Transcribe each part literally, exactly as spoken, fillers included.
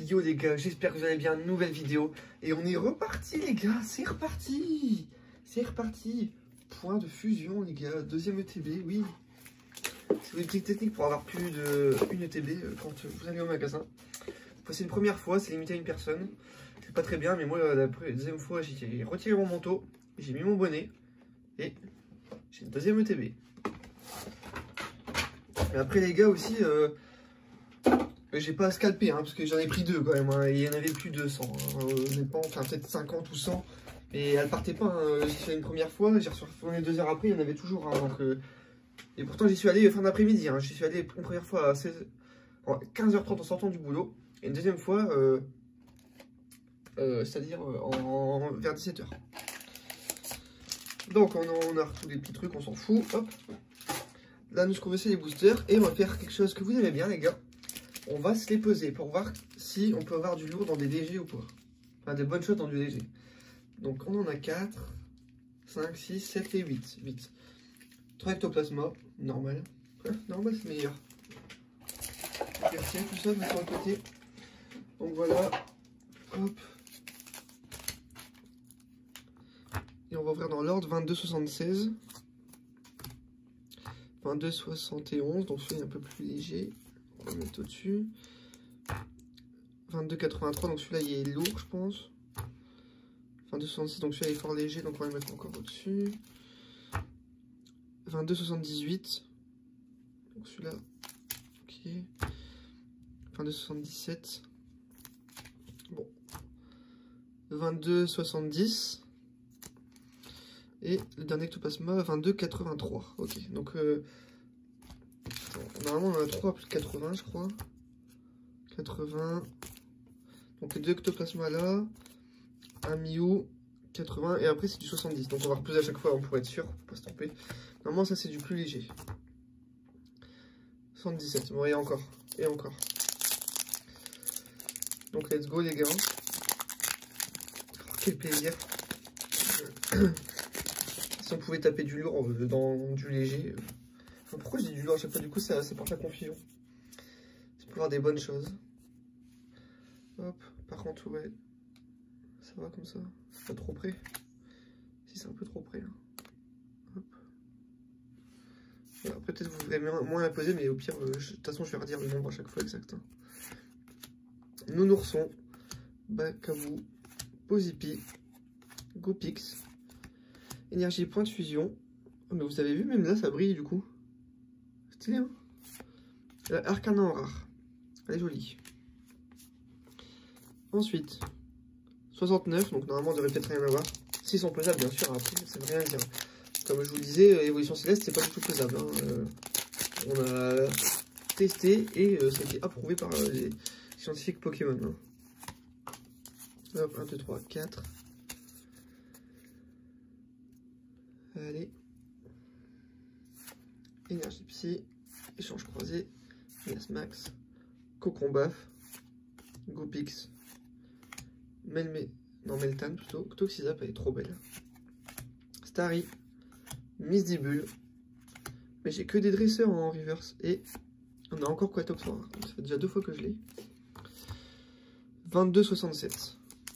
Yo les gars, j'espère que vous allez bien, nouvelle vidéo. Et on est reparti les gars, c'est reparti. C'est reparti. Point de fusion les gars, deuxième E T B, oui. C'est une petite technique pour avoir plus de une E T B quand vous allez au magasin. C'est une première fois, c'est limité à une personne. C'est pas très bien, mais moi la deuxième fois j'ai retiré mon manteau, j'ai mis mon bonnet et j'ai une deuxième E T B. Et après les gars aussi, euh, j'ai pas scalpé hein, parce que j'en ai pris deux quand même, hein, et il y en avait plus de cent, hein, honnêtement, enfin peut-être cinquante ou cent. Et elle partait pas, hein. J'ai fait une première fois, j'ai retourné deux heures après, il y en avait toujours un. Hein, donc, euh, et pourtant j'y suis allé fin d'après-midi, hein. J'y suis allé une première fois à seize, quinze heures trente en sortant du boulot, et une deuxième fois, euh, euh, c'est-à-dire euh, en, en, vers dix-sept heures. Donc on a, on a tous les petits trucs, on s'en fout, hop. Là nous ce qu'on veut c'est les boosters, et on va faire quelque chose que vous aimez bien les gars. On va se les peser pour voir si on peut avoir du lourd dans des légers ou pas. Enfin des bonnes choses dans du léger. Donc on en a quatre, cinq, six, sept et huit. huit. trois ectoplasma, normal. Ouais, normal c'est meilleur. Merci, tout ça, vous sur le côté. Donc voilà. Hop. Et on va ouvrir dans l'ordre vingt-deux soixante-seize. vingt-deux soixante et onze, donc celui-là est un peu plus léger. On va mettre au-dessus. vingt-deux quatre-vingt-trois, donc celui-là il est lourd je pense. vingt-deux soixante-six, donc celui-là est fort léger, donc on va le mettre encore au-dessus. vingt-deux soixante-dix-huit, donc celui-là, ok. vingt-deux soixante-dix-sept, bon. vingt-deux soixante-dix, et le dernier ectoplasma, vingt-deux quatre-vingt-trois, ok. Donc, euh, normalement on en a trois plus de quatre-vingts, je crois. quatre-vingts, donc les deux ectoplasmas là. Un Miu, quatre-vingts, et après c'est du soixante-dix. Donc on va reposer à chaque fois pour être sûr, pour pas se tromper. Normalement ça c'est du plus léger. soixante-dix-sept, bon et encore, et encore. Donc let's go les gars. Oh, quel plaisir. Si on pouvait taper du lourd dans du léger. Enfin, pourquoi je dis du lourd à chaque fois? Du coup ça, ça porte la confusion. C'est pour avoir des bonnes choses. Hop, par contre ouais. Ça va comme ça, c'est pas trop près. Si c'est un peu trop près là. Hop. Voilà, après peut-être vous voudrez moins la poser, mais au pire, euh, de toute façon je vais redire le nombre à chaque fois exact. Hein. Nounourson, Bacabou, Pozipi, Gopix, Énergie Point de Fusion. Oh, mais vous avez vu, même là ça brille du coup. Stylé hein. La Arcana en rare. Elle est jolie. Ensuite. soixante-neuf, donc normalement on devrait peut-être rien avoir. S'ils sont pesables, bien sûr, après ça veut rien dire. Comme je vous le disais, Évolution Céleste, c'est pas du tout pesable. Hein. Euh, on a testé et euh, ça a été approuvé par euh, les scientifiques Pokémon. Hein. Hop, un, deux, trois, quatre. Allez. Énergie Psy, échange croisé, Mias Max, Cocombaf, Gopix. Melme... Non, Meltan plutôt. Toxizap, elle est trop belle. Starry. Misdibule. Mais j'ai que des dresseurs en reverse. Et on a encore Quatox en rare. Donc ça fait déjà deux fois que je l'ai. vingt-deux soixante-sept.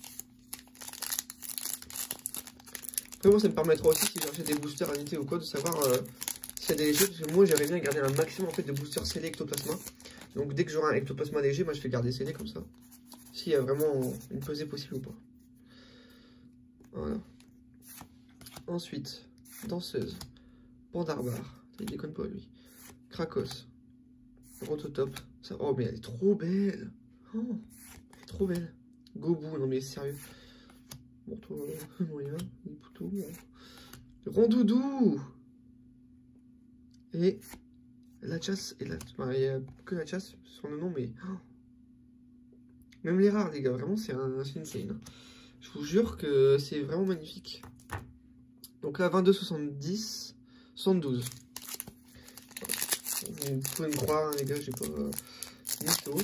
Après moi ça me permettra aussi si j'achète des boosters à unité ou quoi de savoir euh, s'il y a des légers. Parce que moi j'aimerais bien garder un maximum en fait de boosters scellés ectoplasma. Donc dès que j'aurai un ectoplasma léger, moi je fais garder scellé comme ça. S'il y a vraiment une pesée possible ou pas. Voilà. Ensuite, danseuse. Bandarbar. Il déconne pas lui. Krakos. Rototop. Ça... Oh mais elle est trop belle. Oh, elle est trop belle. Gobu, non mais sérieux. Bon toi, euh, moyen. Niputo. Rondoudou. Et la chasse. Et la... Enfin, il n'y a que la chasse sur le nom mais... Oh. Même les rares les gars, vraiment c'est un insane. Je vous jure que c'est vraiment magnifique. Donc là vingt-deux soixante-dix, soixante-douze. Vous pouvez me croire hein, les gars, j'ai pas euh, mytho.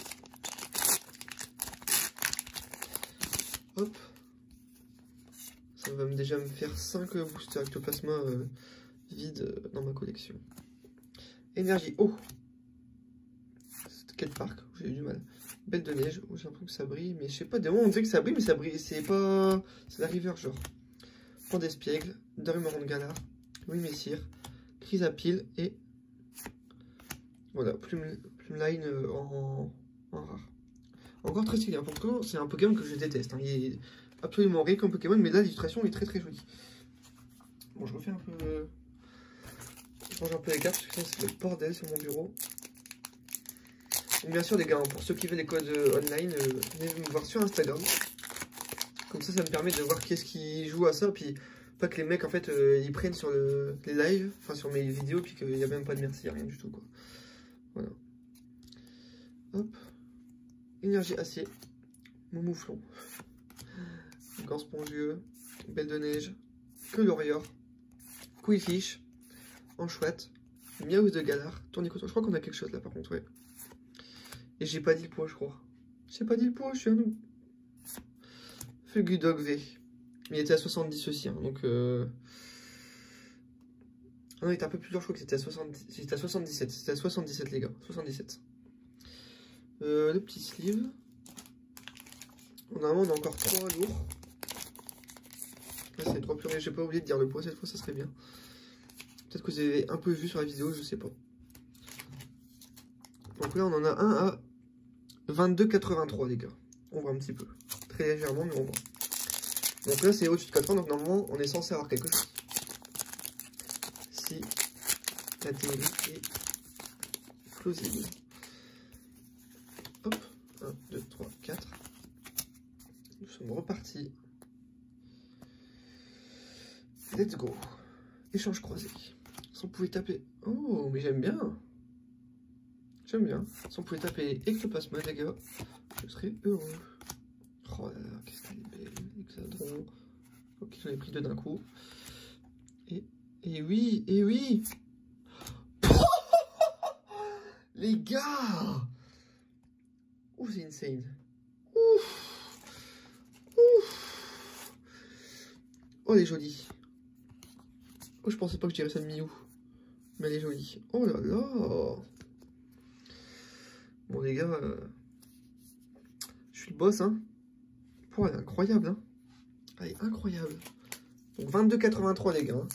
Hop. Ça va déjà me faire cinq boosters ectoplasma euh, vides euh, dans ma collection. Énergie. Oh. Quel parc, j'ai eu du mal. Belle de neige. Oh, j'ai l'impression que ça brille, mais je sais pas. Des moments on dirait que ça brille, mais ça brille. C'est pas. C'est la river, genre. Point d'espiègle. Darumaron de Galar. Louis Messire. Chrysapile et. Voilà, Plume, Plumeline euh, en, en rare. Encore très stylé. Pourtant, c'est un Pokémon que je déteste. Hein. Il est absolument rien comme Pokémon, mais là, l'illustration est très très jolie. Bon, je refais un peu. Euh... Je change un peu les cartes parce que sinon, c'est le bordel sur mon bureau. Donc, bien sûr, les gars, pour ceux qui veulent les codes euh, online, euh, venez me voir sur Instagram. Comme ça, ça me permet de voir qui est-ce qui joue à ça. Puis, pas que les mecs, en fait, euh, ils prennent sur le, les lives, enfin sur mes vidéos, puis qu'il n'y a même pas de merci, rien du tout, quoi. Voilà. Hop. Énergie acier. Mouflon. Gant spongieux. Belle de neige. Que l'Orior. Quillfish. Anchouette. Miaus de Galar. Tournicoton. Je crois qu'on a quelque chose là par contre, ouais. Et j'ai pas dit le poids, je crois. J'ai pas dit le poids, je suis à nous. Fugudog V. Il était à soixante-dix aussi, hein, donc. Euh... Ah non, il était un peu plus lourd, je crois que c'était à, soixante-dix... à soixante-dix-sept. C'était à soixante-dix-sept, les gars. soixante-dix-sept. Euh, le petit sleeve. Normalement, on a encore trois lourds. Là, c'est trois purées. J'ai pas oublié de dire le poids cette fois, ça serait bien. Peut-être que vous avez un peu vu sur la vidéo, je sais pas. Donc là, on en a un à vingt-deux quatre-vingt-trois, les gars. On voit un petit peu. Très légèrement, mais on voit. Donc là, c'est au-dessus de quatre-vingts, donc normalement, on est censé avoir quelque chose. Si la théorie est plausible. Hop, un, deux, trois, quatre. Nous sommes repartis. Let's go. Échange croisé. Si on pouvait taper... Oh, mais j'aime bien. J'aime bien. Si on pouvait taper Ectoplasma, les gars, je serais heureux. Oh là là, qu'est-ce qu'elle est belle. Exadron. Ok, j'en ai pris deux d'un coup. Et, et oui, et oui. Les gars. Ouh, c'est insane. Ouf. Ouf. Oh, elle est jolie. Oh, je pensais pas que je dirais ça de Miou. Mais elle est jolie. Oh là là. Bon, les gars. Euh... Je suis le boss, hein. Oh, elle est incroyable, hein. Elle est incroyable. Donc, vingt-deux quatre-vingt-trois, les gars.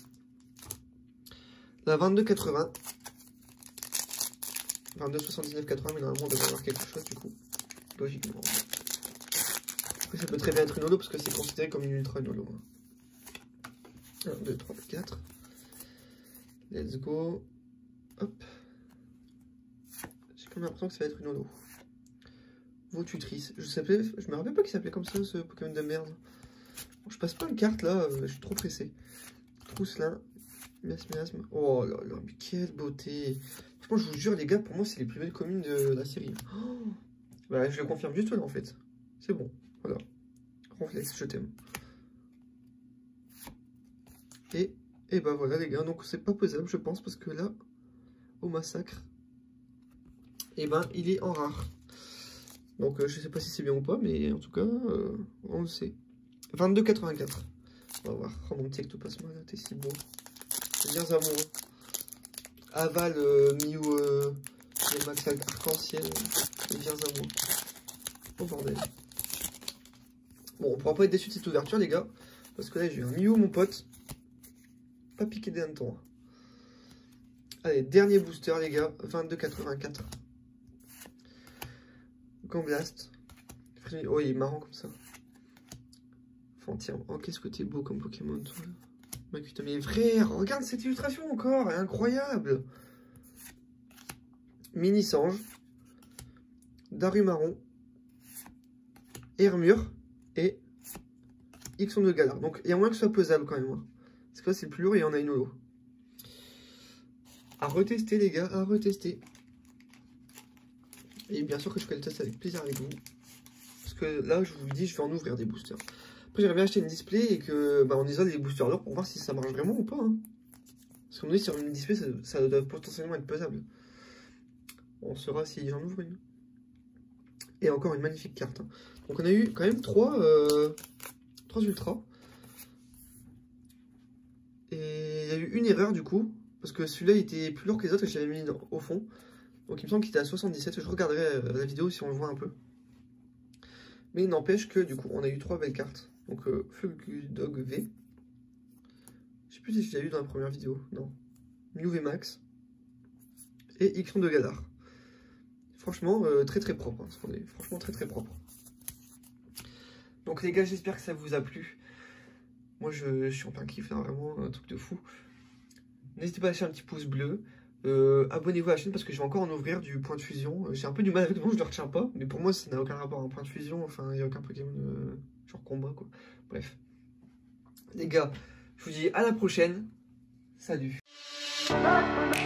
La vingt-deux quatre-vingts. vingt-deux soixante-dix-neuf quatre-vingts, mais normalement, on devrait avoir quelque chose, du coup. Logiquement. Après, ça peut très bien être une holo, parce que c'est considéré comme une ultra une holo. un, deux, trois, quatre. Let's go. Hop. J'ai quand même l'impression que ça va être une holo. Vos tutrices. Je, savais, je me rappelle pas qu'il s'appelait comme ça, ce Pokémon de merde. Bon, je passe pas une carte là, euh, je suis trop pressé. Trousselin. Miasmiasme. Oh là là, mais quelle beauté. Franchement, je vous jure, les gars, pour moi, c'est les plus belles communes de la série. Oh, bah, je le confirme juste là, en fait. C'est bon. Voilà. Ronflex, je t'aime. Et, et bah voilà, les gars. Donc, c'est pas pesable, je pense, parce que là, au massacre, et ben, il est en rare. Donc, euh, je sais pas si c'est bien ou pas, mais en tout cas, euh, on le sait. vingt-deux quatre-vingt-quatre. On va voir. Oh, mon petit Ectoplasma, là, t'es si beau. C'est bien amoureux. Aval, euh, Miou, euh, les max arc-en-ciel. C'est bien amoureux. Oh, bordel. Bon, on pourra pas être déçu de cette ouverture, les gars. Parce que là, j'ai un Miou, mon pote. Pas piqué des hannetons. Allez, dernier booster, les gars. vingt-deux quatre-vingt-quatre. Gangblast. Oh, il est marrant comme ça. Fantire. Oh, qu'est-ce que t'es beau comme Pokémon, toi. Mais frère, regarde cette illustration encore. Elle est incroyable. Mini Sange. Darumaron. Hermure. Et Ixon de Galar. Donc, il y a moins que ce soit pesable quand même. Hein. Parce que là, c'est le plus lourd et il y en a une holo. À retester, les gars. À retester. Et bien sûr que je ferai le test avec plaisir avec vous. Parce que là, je vous dis, je vais en ouvrir des boosters. Après, j'aimerais bien acheter une display et que bah, on isole les boosters d'or pour voir si ça marche vraiment ou pas. Hein. Parce qu'on est sur une display, ça, ça doit potentiellement être pesable. On saura si j'en ouvre une. Et encore une magnifique carte. Hein. Donc on a eu quand même trois, euh, trois ultras. Et il y a eu une erreur du coup. Parce que celui-là était plus lourd que les autres et je l'avais mis au fond. Donc il me semble qu'il était à soixante-dix-sept. Je regarderai la vidéo si on le voit un peu. Mais il n'empêche que du coup, on a eu trois belles cartes. Donc, euh, Fugudog V. Je sais plus si je l'ai eu dans la première vidéo. Non. Mew V Max. Et Ixion de Galar. Franchement, euh, très très propre. Hein, on est franchement très très propre. Donc les gars, j'espère que ça vous a plu. Moi, je, je suis en plein kiff, hein, vraiment un truc de fou. N'hésitez pas à lâcher un petit pouce bleu. Euh, Abonnez-vous à la chaîne parce que je vais encore en ouvrir du point de fusion. J'ai un peu du mal avec le nom, je ne le retiens pas. Mais pour moi, ça n'a aucun rapport à un point de fusion. Enfin, il n'y a aucun Pokémon euh, genre combat, quoi. Bref. Les gars, je vous dis à la prochaine. Salut.